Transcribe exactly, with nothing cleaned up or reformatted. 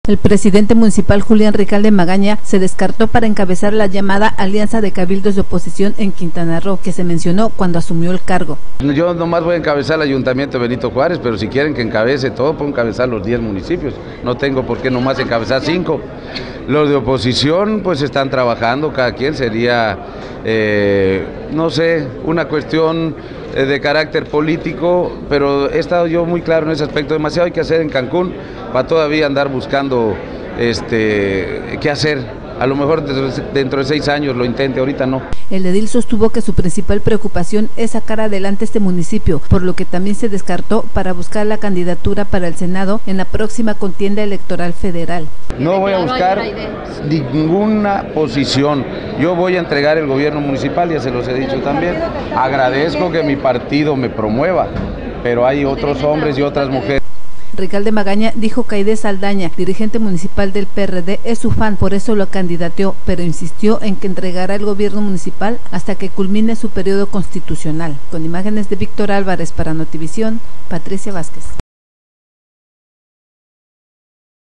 El presidente municipal Julián Ricalde Magaña se descartó para encabezar la llamada Alianza de Cabildos de Oposición en Quintana Roo, que se mencionó cuando asumió el cargo. Yo nomás voy a encabezar el Ayuntamiento de Benito Juárez, pero si quieren que encabece todo, puedo encabezar los diez municipios. No tengo por qué nomás encabezar cinco. Los de oposición pues están trabajando, cada quien sería, eh, no sé, una cuestión eh, de carácter político, pero he estado yo muy claro en ese aspecto. Demasiado hay que hacer en Cancún para todavía andar buscando este, qué hacer. A lo mejor dentro de seis años lo intente, ahorita no. El edil sostuvo que su principal preocupación es sacar adelante este municipio, por lo que también se descartó para buscar la candidatura para el Senado en la próxima contienda electoral federal. No voy a buscar ninguna posición, yo voy a entregar el gobierno municipal, ya se los he dicho también. Agradezco que mi partido me promueva, pero hay otros hombres y otras mujeres. Ricalde Magaña dijo que Aide Saldaña, dirigente municipal del P R D, es su fan, por eso lo candidateó, pero insistió en que entregará el gobierno municipal hasta que culmine su periodo constitucional. Con imágenes de Víctor Álvarez para Notivisión, Patricia Vázquez.